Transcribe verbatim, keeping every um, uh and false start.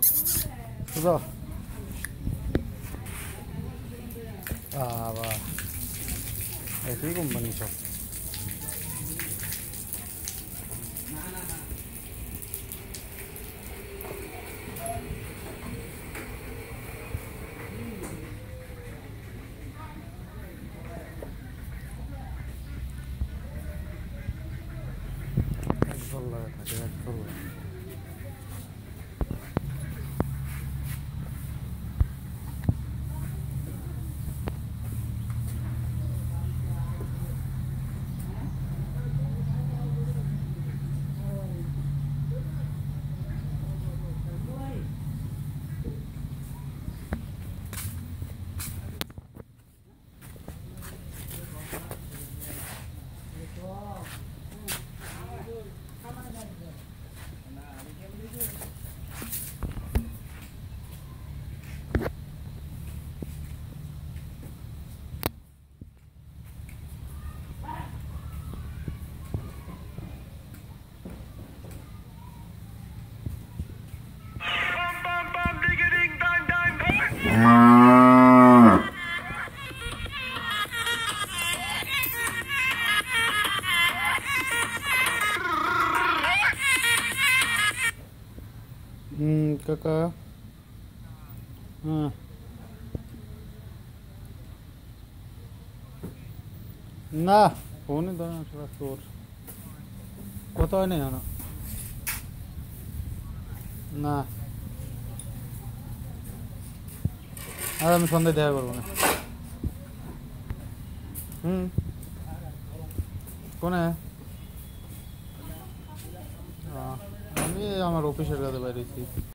বুঝো বাবা একই কোম্পানি সব একদল লাগা থাকে একদল Hmm, kakak. Hmm. না ফোনে তো না তোর কোথাও নেই না না আর আমি সন্ধ্যায় দেখা করবো না হুম কোনে আমি আমার অফিসের কাছে বাইরেছি